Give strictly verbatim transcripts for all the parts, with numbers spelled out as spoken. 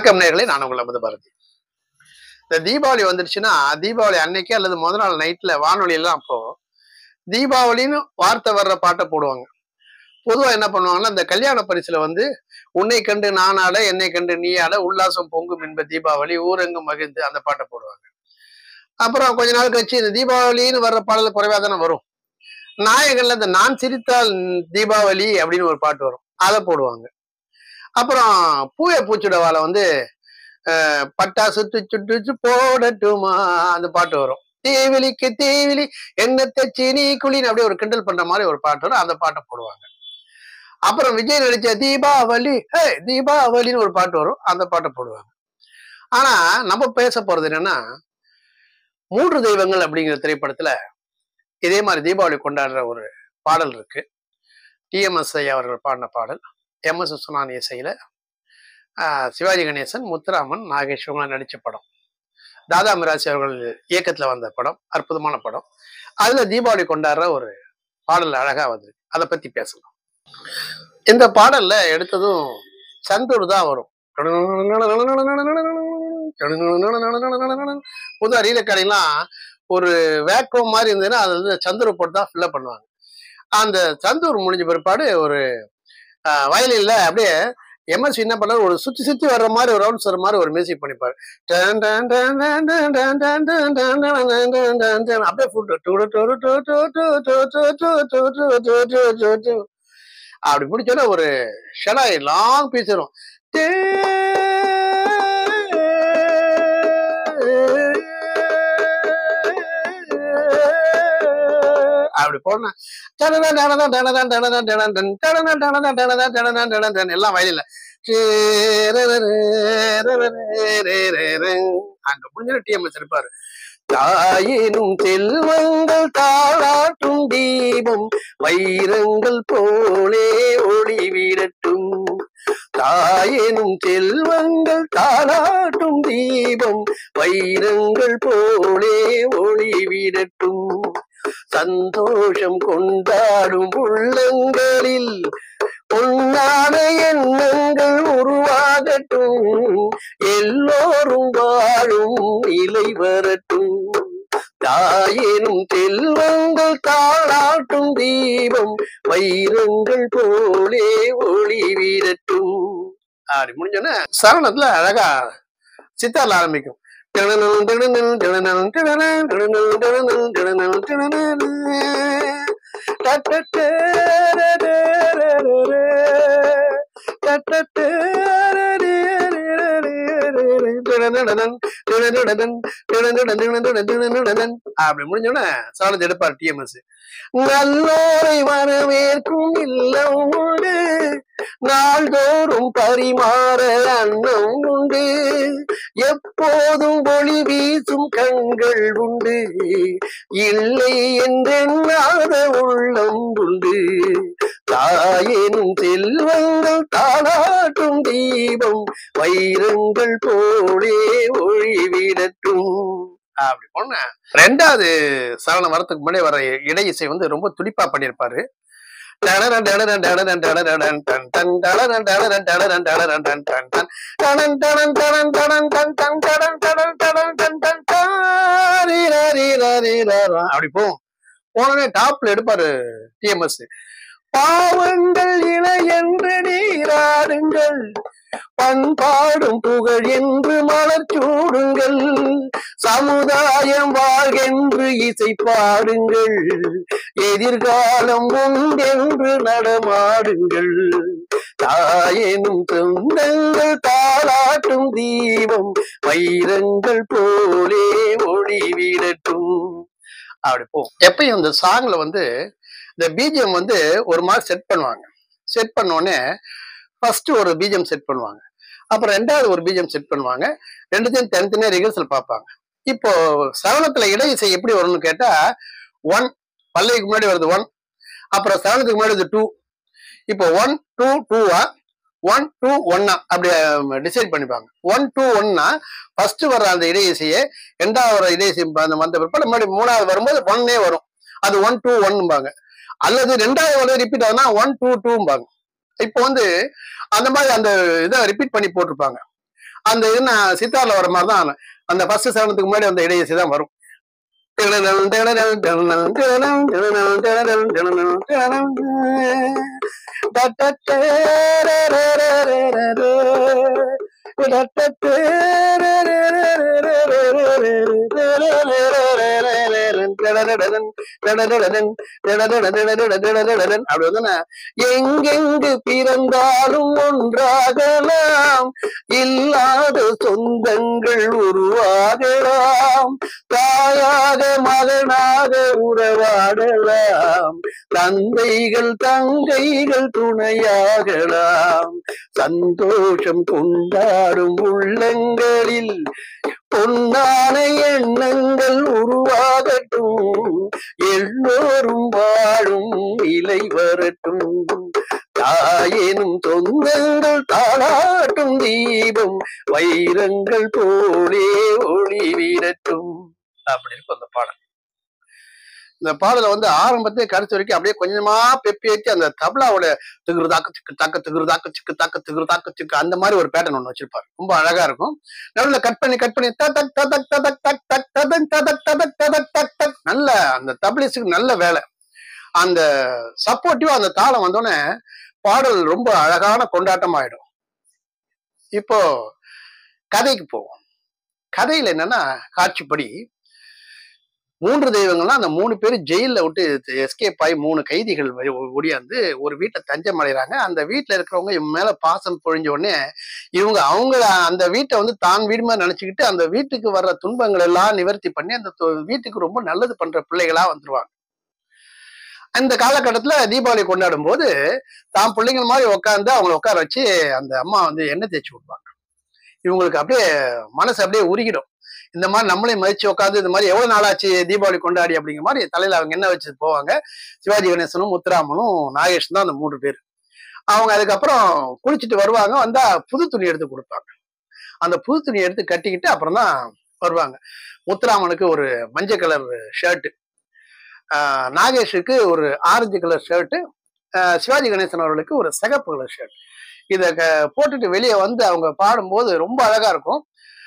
வணக்கம் நேயர்களே, நான் உங்கள் அமுத பாரதி. இந்த தீபாவளி வந்துருச்சுன்னா தீபாவளி அன்னைக்கு அல்லது முதல் நாள் நைட்ல வானொலி எல்லாம் அப்போ தீபாவளின்னு வார்த்தை வர்ற பாட்டை போடுவாங்க. பொதுவா என்ன பண்ணுவாங்கன்னா, இந்த கல்யாண பரிசுல வந்து உன்னை கண்டு நான் ஆட, என்னை கண்டு நீ ஆட, உல்லாசம் பொங்கும் என்ப தீபாவளி, ஊரெங்கும் மகிழ்ந்து அந்த பாட்டை போடுவாங்க. அப்புறம் கொஞ்ச நாள் கழிச்சு இந்த தீபாவளின்னு வர்ற பாடல் குறைவா தானே வரும். நாயகன்ல இந்த நான் சிரித்தால் தீபாவளி அப்படின்னு ஒரு பாட்டு வரும், அதை போடுவாங்க. அப்புறம் பூய பூச்சுடவால வந்து பட்டாசு சுட்டு போடட்டுமா அந்த பாட்டு வரும். தீவிலிக்கு தீவிலி என்னத்தை சீனி குளின்னு அப்படியே ஒரு கிண்டல் பண்ற மாதிரி ஒரு பாட்டு வரும், அந்த பாட்டை போடுவாங்க. அப்புறம் விஜய் நடிச்ச தீபாவளி ஹே தீபாவளின்னு ஒரு பாட்டு வரும், அந்த பாட்டை போடுவாங்க. ஆனா நம்ம பேச போறது என்னன்னா, மூன்று தெய்வங்கள் அப்படிங்கிற திரைப்படத்துல இதே மாதிரி தீபாவளி கொண்டாடுற ஒரு பாடல் இருக்கு. டிஎம்எஸ் ஐயா அவர்கள் பாடின பாடல், எம் எஸ் விஸ்வநாதன் இசையில சிவாஜி கணேசன், முத்துராமன், நாகேஷ் இவங்களாம் நடிச்ச படம். தாதா மிராசி அவர்கள் இயக்கத்துல வந்த படம், அற்புதமான படம். அதுல தீபாவளி கொண்டாடுற ஒரு பாடல் அழகா வந்து அதை பத்தி பேசலாம். இந்த பாடல்ல எடுத்ததும் சந்தூர் தான் வரும். புது ரீலக்கடையெல்லாம் ஒரு வேக்கம் மாதிரி இருந்ததுன்னா அது வந்து சந்தூர் போட்டு தான் ஃபில்லப் பண்ணுவாங்க. அந்த சந்தூர் முடிஞ்ச பிற்பாடு ஒரு வயலின்ல அப்படியே எம்எஸ்வி என்ன பண்ணாரு, ஒரு சுத்தி சுத்தி வர்ற மாதிரி ஒரு ரவுண்ட்ஸ் வர மாதிரி ஒரு மியூசிக் பண்ணிப்பாரு. அப்படியே அப்படி பிடிச்சோன்னா ஒரு ஷெடா லாங் பீஸ் வரும். அப்படி போன எல்லாம் வயலில் அங்க முடிஞ்ச டிஎம்எஸ் இருப்பாரு. தாயினும் செல்வங்கள் தாளாட்டும் தீபம் வைரங்கள் போலே ஒளி வீரட்டும். தாயினும் செல்வங்கள் தாளாட்டும் தீபம் வைரங்கள் போலே ஒளி வீரட்டும். சந்தோஷம் கொண்டாடும் உள்ளங்களில் பொன்னான எண்ணங்கள் உருவாகட்டும். எல்லோரும் வாழும் நிலை வரட்டும். தாயினும் செல்வங்கள் தாளாட்டும் தீபம் வைரங்கள் போலே ஒளி வீரட்டும். அப்படி முடிஞ்சோன்னா சரணத்துல அழகா சித்தார்ல ஆரம்பிக்கும். அப்படி முடிஞ்சோட சரணத்தை எடுப்பார் டிஎம்எஸ். நல்லோரை வரவேற்கும் இல்லம் உண்டு, நாள்தோறும் பரிமாற அன்னம் உண்டு, எப்போதும் ஒளி வீசும் கண்கள் உண்டு, இல்லை என்றெண்ணாத உள்ளம் உண்டு. தாயினும் செல்வங்கள் தாளாட்டும் தீபம் வைரங்கள் போலே ஒளி வீரட்டும். அப்படி போன ரெண்டாவது சரணம் வரத்துக்கு முன்னாடி வர இடை இசை வந்து ரொம்ப துடிப்பா பண்ணியிருப்பாரு. அப்படி போகும். போனே டாப்ல எடுப்பாரு டிஎம்எஸ். பாவங்கள் இணை என்று நீராடுங்கள், பண்பாடும் புகழ் என்று மலர் சூடுங்கள், சமுதாயம் வாழ்கென்று இசை பாடுங்கள், எதிர்காலம் உண்டென்று நடமாடுங்கள். தாயெனும் சொந்தங்கள் தாளாட்டும் தீபம் வைரங்கள் போலே ஒளி வீரட்டும். அப்படி போ. எப்பயும் இந்த சாங்ல வந்து இந்த பிஜிஎம் வந்து ஒரு மாதிரி செட் பண்ணுவாங்க. செட் பண்ணோடனே ஃபர்ஸ்ட் ஒரு பிஜிஎம் செட் பண்ணுவாங்க, அப்புறம் ரெண்டாவது ஒரு பிஜிஎம் செட் பண்ணுவாங்க. ரெண்டுத்தையும் தனித்தனியா ரிஹர்சல் பார்ப்பாங்க. இப்போ சரணத்துல இடை இசை எப்படி வரும்னு கேட்டா, ஒன் பல்லைக்கு முன்னாடி வருது ஒன், அப்புறம் சரணத்துக்கு முன்னாடி வருது டூ. இப்போ ஒன் டூ டூவா ஒன் டூ ஒன்னா அப்படி டிசைட் பண்ணிப்பாங்க. ஒன் டூ ஒன்னா ஃபர்ஸ்ட் வர்ற அந்த இடை இசையை ரெண்டாவது வர இடை இசை அந்த வந்த பிற்பாடு முன்னாடி மூணாவது வரும்போது ஒன்னே வரும், அது ஒன் டூ ஒன்னுபாங்க. அல்லது ரெண்டாவது வந்து ரிப்பீட் ஆகுதுன்னா ஒன் டூ டூம்பாங்க. இப்போ வந்து அந்த மாதிரி அந்த இதை ரிப்பீட் பண்ணி போட்டிருப்பாங்க. அந்த இது நான் சித்தார்ல வர மாதிரி தான் அந்த ஃபர்ஸ்ட் சரணத்துக்கு முன்னாடி அந்த இடையிசை தான் வரும். எங்கெங்கு பிறந்தாலும் ஒன்றாகலாம், இல்லாத சொந்தங்கள் உருவாகலாம், தாயாக மகனாக உறவாடலாம், தந்தைகள் தங்கைகள் துணையாகலாம், சந்தோஷம் கொண்டாடும் உள்ளங்களில் பொன்னான எண்ணங்கள் உருவாகட்டும், எல்லோரும் வாழும் நிலை வரட்டும், தாயேனும் சொந்தங்கள் தாளாட்டும் தீபம் வைரங்கள் போலே ஒளி வீரட்டும் அப்படி இருக்கும் அந்த பாடல். இந்த பாடலை வந்து ஆரம்பத்தையே கடைசி வரைக்கும் அப்படியே கொஞ்சமா பெப்பி ஏற்றி அந்த தபலாவோட திகுரு தாக்கு சிக்கு தாக்க திகுரு தாக்கு சிக்கு தாக்க திகுரு தாக்கு சிக்கு அந்த மாதிரி ஒரு பேட்டர்ன் ஒண்ணு வச்சிருப்பாரு. ரொம்ப அழகா இருக்கும். நடுவில் கட் பண்ணி கட் பண்ணி ததக் ததக் ததக் தக் தக் ததக் ததக் ததக் ததக் தக் தக் நல்ல அந்த தபலிஸுக்கு நல்ல வேலை. அந்த சப்போர்ட்டிவா அந்த தாளம் வந்தோடனே பாடல் ரொம்ப அழகான கொண்டாட்டம் ஆயிடும். இப்போ கதைக்கு போவோம். கதையில என்னன்னா காட்சிப்படி மூன்று தெய்வங்கள்லாம் அந்த மூணு பேரும் ஜெயில விட்டு எஸ்கேப் ஆகி மூணு கைதிகள் ஒடியாந்து ஒரு வீட்டை தஞ்சம் அடைகிறாங்க. அந்த வீட்டுல இருக்கிறவங்க இவங்க மேல பாசம் பொழிஞ்ச உடனே இவங்க அவங்கள அந்த வீட்டை வந்து தான் வீடுமா நினைச்சுக்கிட்டு அந்த வீட்டுக்கு வர்ற துன்பங்கள் எல்லாம் நிவர்த்தி பண்ணி அந்த வீட்டுக்கு ரொம்ப நல்லது பண்ற பிள்ளைகளா வந்துருவாங்க. அந்த காலகட்டத்துல தீபாவளி கொண்டாடும் போது தான் பிள்ளைங்க மாதிரி உட்காந்து அவங்களை உட்கார வச்சு அந்த அம்மா வந்து எண்ணெய் தேய்ச்சி விடுவாங்க. இவங்களுக்கு அப்படியே மனசு அப்படியே உருகிடும். இந்த மாதிரி நம்மளையும் மதிச்சு உட்காந்து இந்த மாதிரி எவ்வளவு நாளாச்சு தீபாவளி கொண்டாடி அப்படிங்கிற மாதிரி தலையில அவங்க என்ன வச்சு போவாங்க. சிவாஜி கணேசனும் முத்துராமனும் நாகேஷும் தான் அந்த மூன்று பேர். அவங்க அதுக்கப்புறம் குளிச்சுட்டு வருவாங்க. வந்தா புது துணி எடுத்து கொடுப்பாங்க. அந்த புது துணி எடுத்து கட்டிக்கிட்டு அப்புறம் தான் வருவாங்க. முத்துராமனுக்கு ஒரு மஞ்சள் கலர் ஷர்ட்டு, ஆஹ் நாகேஷுக்கு ஒரு orange colour shirt, Sivaji Ganesan அவர்களுக்கு ஒரு சிகப்பு கலர் ஷர்ட். இதை போட்டுட்டு வெளியே வந்து அவங்க பாடும்போது ரொம்ப அழகா இருக்கும்.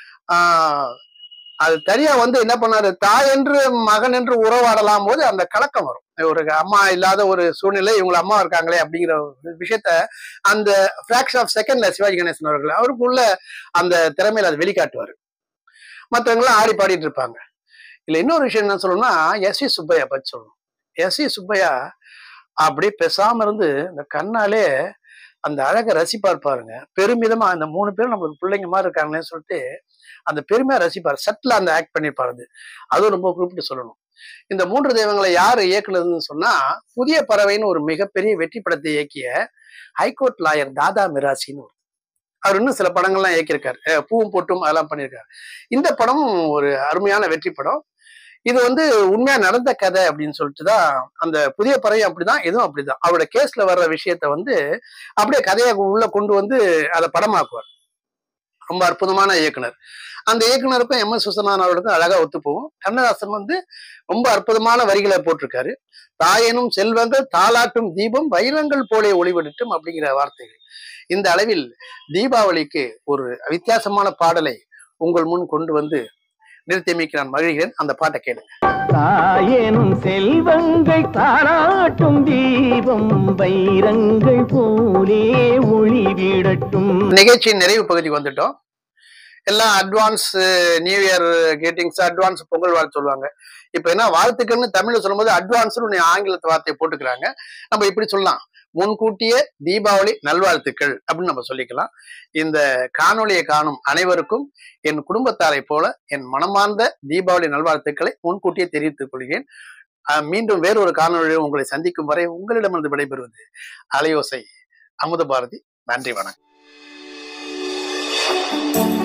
ஆஹ் அது தனியா வந்து என்ன பண்ணாரு, தாய் என்று மகன் என்று உறவாடலாம் போது அந்த கலக்கம் வரும். ஒரு அம்மா இல்லாத ஒரு சூழ்நிலை, இவங்க அம்மா இருக்காங்களே அப்படிங்கிற விஷயத்த அந்த பிராக்ஷன் ஆஃப் செகண்ட்ல சிவாஜி கணேசன் அவர்கள் அவருக்குள்ள அந்த திறமையில அதை வெளிக்காட்டுவாரு. மற்றவங்களாம் ஆடி பாடிட்டு இருப்பாங்க. இல்ல இன்னொரு விஷயம் என்ன சொல்லணும்னா, எஸ் வி சுப்பையா பத்தி சொல்லணும். எஸ் வி சுப்பையா அப்படியே பேசாம இருந்து இந்த கண்ணாலே அந்த அழகை ரசிப்பார் பாருங்க. பெருமிதமா அந்த மூணு பேரும் நம்மளுக்கு பிள்ளைங்க மாதிரி இருக்காங்களேன்னு சொல்லிட்டு அந்த பெருமையா ரசிப்பார். சட்டிலா அந்த ஆக்ட் பண்ணிருப்பாரு. அதுவும் ரொம்ப குறிப்பிட்டு சொல்லணும். இந்த மூன்று தெய்வங்களை யாரு இயக்குனதுன்னு சொன்னா, புதிய பறவைன்னு ஒரு மிகப்பெரிய வெற்றி படத்தை இயக்கிய ஹைகோர்ட் லாயர் தாதா மிராசின்னு அவர் இன்னும் சில படங்கள்லாம் இயக்கியிருக்காரு. பூவும் பொட்டும் அதெல்லாம் பண்ணியிருக்காரு. இந்த படம் ஒரு அருமையான வெற்றி படம். இது வந்து உண்மையா நடந்த கதை அப்படின்னு சொல்லிட்டுதான் அந்த புதிய பறவை அப்படிதான், இதுவும் அப்படிதான். அவரோட கேஸ்ல வர்ற விஷயத்த வந்து அப்படியே கதையை உள்ள கொண்டு வந்து அதை படமாக்குவார். ரொம்ப அற்புதமான இயக்குனர். அந்த இயக்குனருக்கும் எம் எஸ் விஸ்வநாதன் அவர்களுக்கும் அழகா ஒத்து போகும். கண்ணதாசன் வந்து ரொம்ப அற்புதமான வரிகளை போட்டிருக்காரு. தாயனும் செல்வங்கள் தாலாட்டும் தீபம் வைரங்கள் போலே ஒளிவிடட்டும் அப்படிங்கிற வார்த்தைகள். இந்த அளவில் தீபாவளிக்கு ஒரு வித்தியாசமான பாடலை உங்கள் முன் கொண்டு வந்து நிறுத்தியமைக்கு நான் மகிழ்கிறேன். அந்த பாட்டை கேளுங்க. தாயனும் செல்வங்கள் தாளாட்டும் தீபம் வைரங்கள் போலே ஒளிவிடட்டும். நிகழ்ச்சியின் நிறைவு பகுதிக்கு வந்துட்டோம். எல்லாம் advance new year greetings, advance Pongal வாழ்த்து சொல்லுவாங்க. இப்ப என்ன வாழ்த்துக்கள்னு தமிழ்ல சொல்லும்போது அட்வான்ஸ் ஆங்கிலத்து வார்த்தையை போட்டுக்கிறாங்க. நம்ம இப்படி சொல்லலாம், முன்கூட்டியே தீபாவளி நல்வாழ்த்துக்கள் அப்படின்னு நம்ம சொல்லிக்கலாம். இந்த காணொளியை காணும் அனைவருக்கும் என் குடும்பத்தாரை போல என் மனமார்ந்த தீபாவளி நல்வாழ்த்துக்களை முன்கூட்டியே தெரிவித்துக் கொள்கிறேன். மீண்டும் வேறொரு காணொளியில் உங்களை சந்திக்கும் வரை உங்களிடமிருந்து விடைபெறுவது அலையோசை அமுத பாரதி. நன்றி, வணக்கம்.